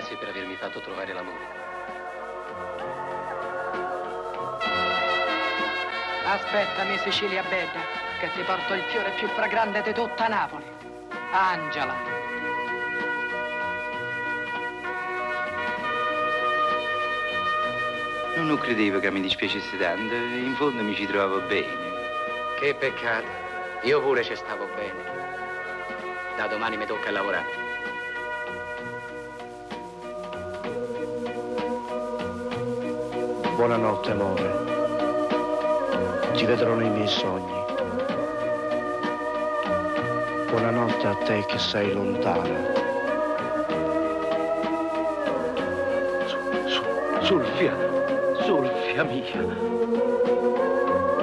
Grazie per avermi fatto trovare l'amore. Aspettami, Sicilia bella, che ti porto il fiore più fragrante di tutta Napoli. Angela. Non credevo che mi dispiacesse tanto, in fondo mi ci trovavo bene. Che peccato, io pure ci stavo bene. Da domani mi tocca lavorare. Buonanotte, amore. Ti vedrò nei miei sogni. Buonanotte a te che sei lontana. Sulfia mia.